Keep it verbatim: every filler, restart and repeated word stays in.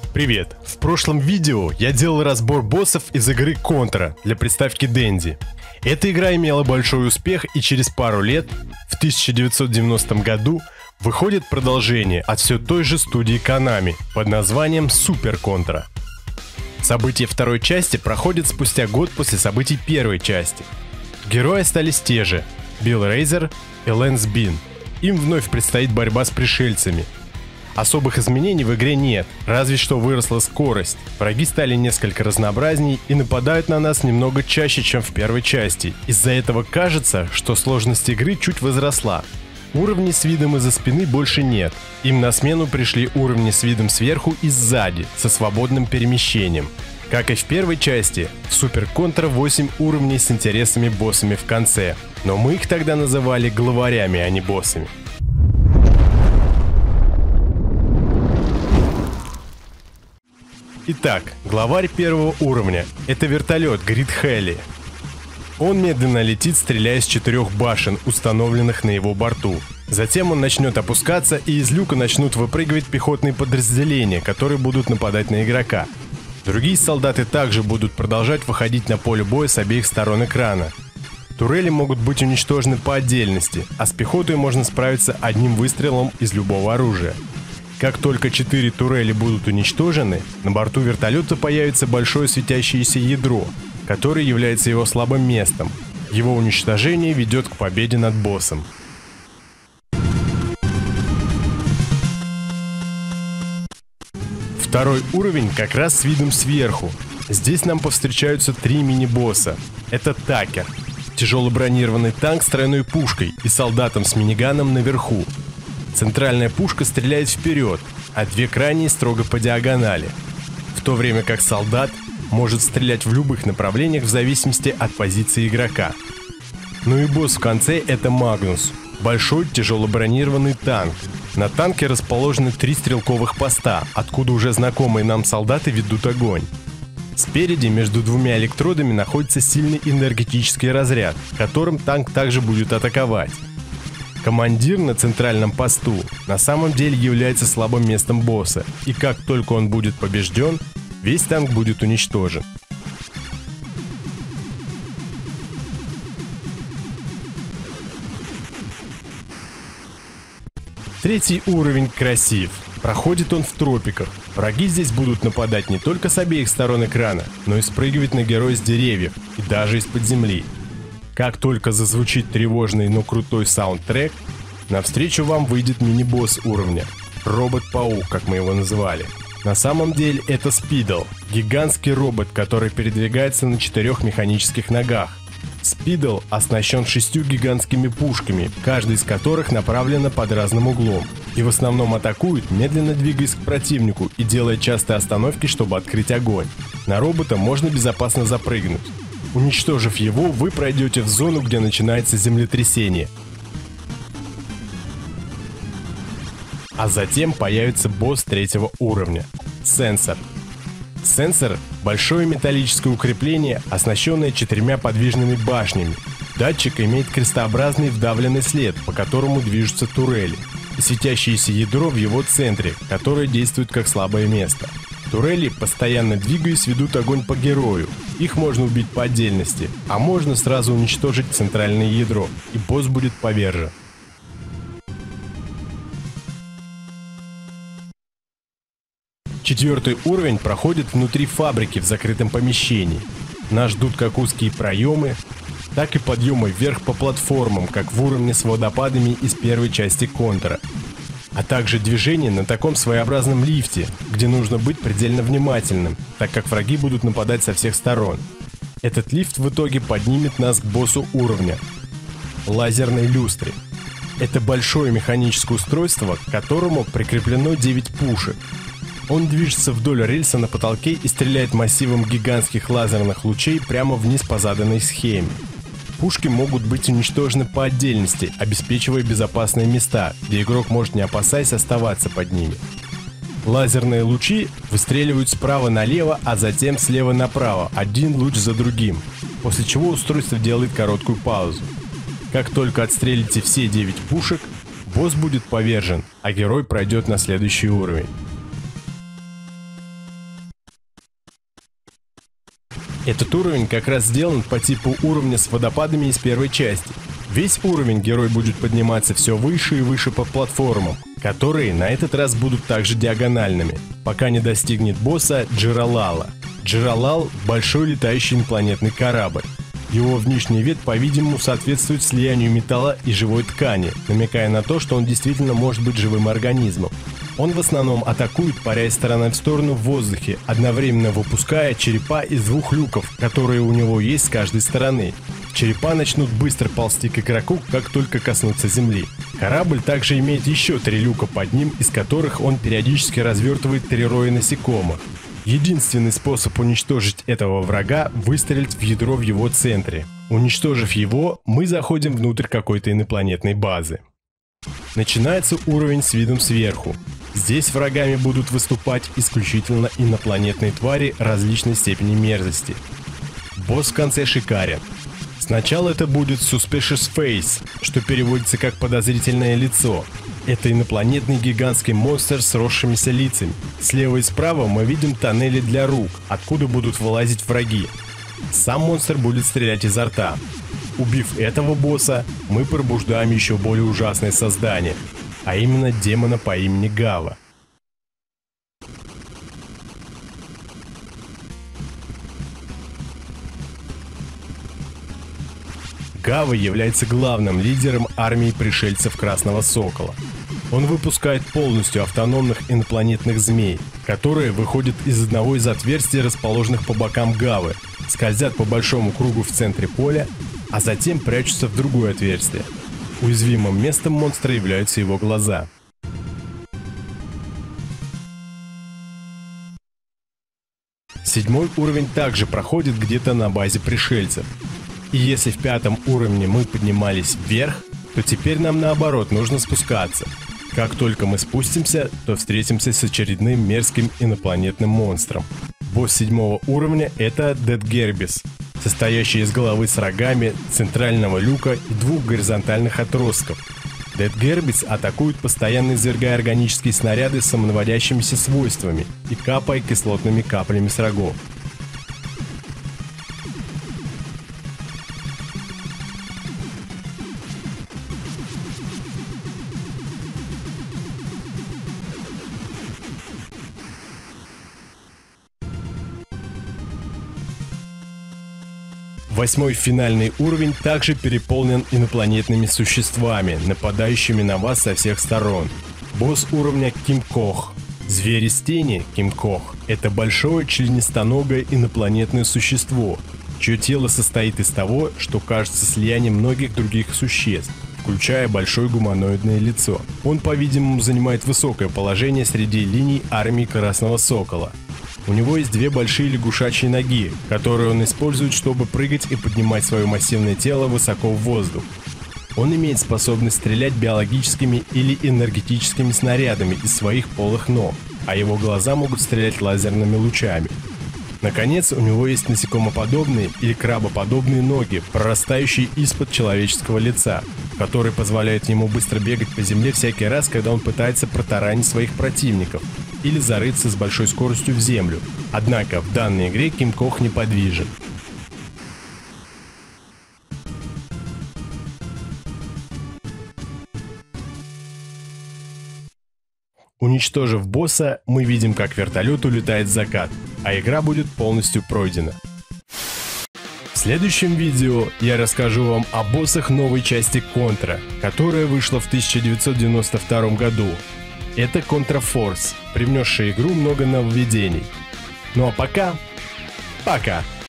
Привет! В прошлом видео я делал разбор боссов из игры Contra для приставки Dendy. Эта игра имела большой успех, и через пару лет, в тысяча девятьсот девяностом году, выходит продолжение от все той же студии Konami под названием Super Contra. События второй части проходят спустя год после событий первой части. Герои остались те же – Билл Рейзер и Лэнс Бин. Им вновь предстоит борьба с пришельцами. Особых изменений в игре нет, разве что выросла скорость. Враги стали несколько разнообразней и нападают на нас немного чаще, чем в первой части. Из-за этого кажется, что сложность игры чуть возросла. Уровней с видом из-за спины больше нет. Им на смену пришли уровни с видом сверху и сзади, со свободным перемещением. Как и в первой части, в Super Contra восемь уровней с интересными боссами в конце. Но мы их тогда называли главарями, а не боссами. Итак, главарь первого уровня – это вертолет Грид Хелли. Он медленно летит, стреляя с четырех башен, установленных на его борту. Затем он начнет опускаться, и из люка начнут выпрыгивать пехотные подразделения, которые будут нападать на игрока. Другие солдаты также будут продолжать выходить на поле боя с обеих сторон экрана. Турели могут быть уничтожены по отдельности, а с пехотой можно справиться одним выстрелом из любого оружия. Как только четыре турели будут уничтожены, на борту вертолета появится большое светящееся ядро, которое является его слабым местом. Его уничтожение ведет к победе над боссом. Второй уровень как раз с видом сверху. Здесь нам повстречаются три мини-босса. Это Такер, тяжело бронированный танк с тройной пушкой и солдатом с миниганом наверху. Центральная пушка стреляет вперед, а две крайние строго по диагонали, в то время как солдат может стрелять в любых направлениях в зависимости от позиции игрока. Ну и босс в конце — это Магнус, большой тяжело бронированный танк. На танке расположены три стрелковых поста, откуда уже знакомые нам солдаты ведут огонь. Спереди между двумя электродами находится сильный энергетический разряд, которым танк также будет атаковать. Командир на центральном посту на самом деле является слабым местом босса, и как только он будет побежден, весь танк будет уничтожен. Третий уровень красив. Проходит он в тропиках. Враги здесь будут нападать не только с обеих сторон экрана, но и спрыгивать на героя с деревьев и даже из-под земли. Как только зазвучит тревожный, но крутой саундтрек, навстречу вам выйдет мини-босс уровня – робот-паук, как мы его называли. На самом деле это Спидл, гигантский робот, который передвигается на четырех механических ногах. Спидл оснащен шестью гигантскими пушками, каждая из которых направлена под разным углом, и в основном атакует, медленно двигаясь к противнику и делая частые остановки, чтобы открыть огонь. На робота можно безопасно запрыгнуть. Уничтожив его, вы пройдете в зону, где начинается землетрясение. А затем появится босс третьего уровня – Сенсор. Сенсор – большое металлическое укрепление, оснащенное четырьмя подвижными башнями. Датчик имеет крестообразный вдавленный след, по которому движутся турели, и светящееся ядро в его центре, которое действует как слабое место. Турели, постоянно двигаясь, ведут огонь по герою. Их можно убить по отдельности, а можно сразу уничтожить центральное ядро, и босс будет повержен. Четвертый уровень проходит внутри фабрики в закрытом помещении. Нас ждут как узкие проемы, так и подъемы вверх по платформам, как в уровне с водопадами из первой части Contra. А также движение на таком своеобразном лифте, где нужно быть предельно внимательным, так как враги будут нападать со всех сторон. Этот лифт в итоге поднимет нас к боссу уровня – лазерной люстре. Это большое механическое устройство, к которому прикреплено девять пушек. Он движется вдоль рельса на потолке и стреляет массивом гигантских лазерных лучей прямо вниз по заданной схеме. Пушки могут быть уничтожены по отдельности, обеспечивая безопасные места, где игрок может не опасаясь оставаться под ними. Лазерные лучи выстреливают справа налево, а затем слева направо, один луч за другим, после чего устройство делает короткую паузу. Как только отстрелите все девять пушек, босс будет повержен, а герой пройдет на следующий уровень. Этот уровень как раз сделан по типу уровня с водопадами из первой части. Весь уровень герой будет подниматься все выше и выше по платформам, которые на этот раз будут также диагональными, пока не достигнет босса Джералала. Джералал – большой летающий инопланетный корабль. Его внешний вид, по-видимому, соответствует слиянию металла и живой ткани, намекая на то, что он действительно может быть живым организмом. Он в основном атакует, паря из стороны в сторону в воздухе, одновременно выпуская черепа из двух люков, которые у него есть с каждой стороны. Черепа начнут быстро ползти к игроку, как только коснутся земли. Корабль также имеет еще три люка под ним, из которых он периодически развертывает три роя насекомых. Единственный способ уничтожить этого врага – выстрелить в ядро в его центре. Уничтожив его, мы заходим внутрь какой-то инопланетной базы. Начинается уровень с видом сверху. Здесь врагами будут выступать исключительно инопланетные твари различной степени мерзости. Босс в конце шикарен. Сначала это будет Suspicious Face, что переводится как подозрительное лицо. Это инопланетный гигантский монстр с росшимися лицами. Слева и справа мы видим тоннели для рук, откуда будут вылазить враги. Сам монстр будет стрелять изо рта. Убив этого босса, мы пробуждаем еще более ужасное создание, а именно демона по имени Гава. Гава является главным лидером армии пришельцев Красного Сокола. Он выпускает полностью автономных инопланетных змей, которые выходят из одного из отверстий, расположенных по бокам Гавы, скользят по большому кругу в центре поля, а затем прячутся в другое отверстие. Уязвимым местом монстра являются его глаза. Седьмой уровень также проходит где-то на базе пришельцев. И если в пятом уровне мы поднимались вверх, то теперь нам наоборот нужно спускаться. Как только мы спустимся, то встретимся с очередным мерзким инопланетным монстром. Босс седьмого уровня – это Dead Gerbis, состоящий из головы с рогами, центрального люка и двух горизонтальных отростков. Dead Gerbis атакует, постоянно извергая органические снаряды с самонаводящимися свойствами и капая кислотными каплями с рогов. Восьмой финальный уровень также переполнен инопланетными существами, нападающими на вас со всех сторон. Босс уровня Кимкох. Зверь из тени Кимкох – это большое членистоногое инопланетное существо, чье тело состоит из того, что кажется слиянием многих других существ, включая большое гуманоидное лицо. Он, по-видимому, занимает высокое положение среди линий армии Красного Сокола. У него есть две большие лягушачьи ноги, которые он использует, чтобы прыгать и поднимать свое массивное тело высоко в воздух. Он имеет способность стрелять биологическими или энергетическими снарядами из своих полых ног, а его глаза могут стрелять лазерными лучами. Наконец, у него есть насекомоподобные или крабоподобные ноги, прорастающие из-под человеческого лица, которые позволяют ему быстро бегать по земле всякий раз, когда он пытается протаранить своих противников или зарыться с большой скоростью в землю. Однако в данной игре Кимкох неподвижен. Уничтожив босса, мы видим, как вертолет улетает в закат, а игра будет полностью пройдена. В следующем видео я расскажу вам о боссах новой части Contra, которая вышла в тысяча девятьсот девяносто втором году. Это Contra Force, привнесшая игру много нововведений. Ну а пока, пока!